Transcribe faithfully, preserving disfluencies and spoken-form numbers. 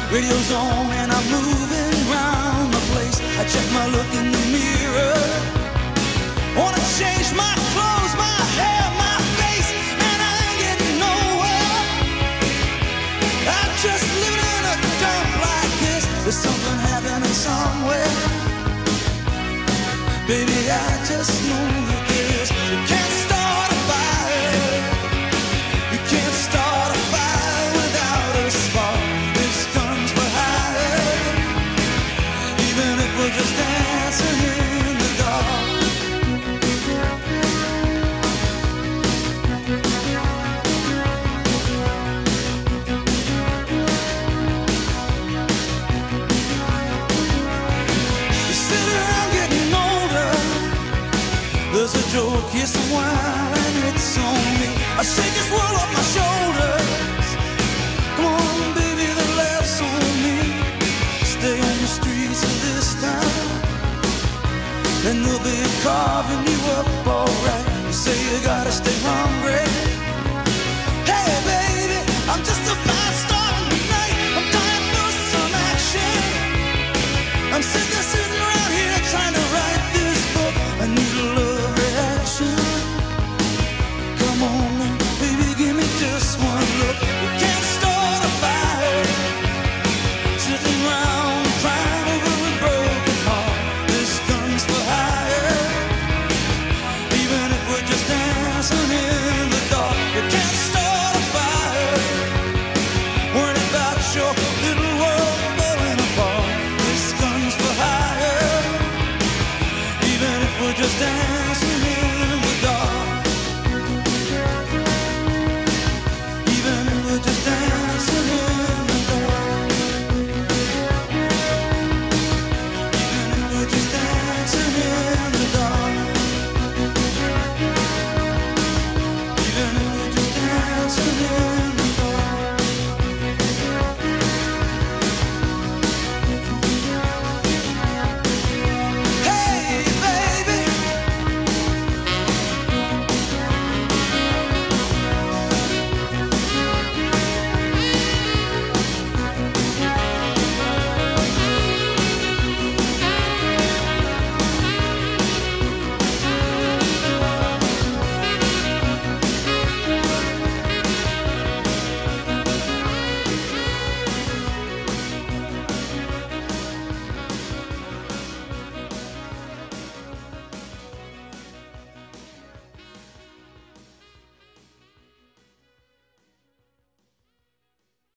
Radio's on and I'm moving round the place. I check my look in the mirror. Wanna change my clothes, my hair, my face, and I ain't getting nowhere. I'm just living in a dump like this. There's something happening somewhere. Baby, I just know that this. You can't start a fire. You can't start a fire without a spark. This gun's for hire. Even if we're just dancing in the dark. You sit around getting older. There's a joke, yes, a while, and it's on me. I shake this world off my shoulders. Come on, baby, the laugh's on me. Stay on the streets of this town, and they'll be carving you up alright. You say you gotta stay hungry. Hey, baby, I'm just a